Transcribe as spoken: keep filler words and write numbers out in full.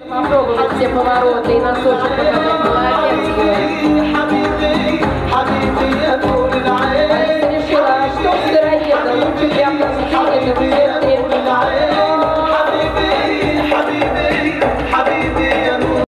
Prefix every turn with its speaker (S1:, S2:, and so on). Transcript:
S1: Попробовать все повороты и носочек показать. Молодец, Юля.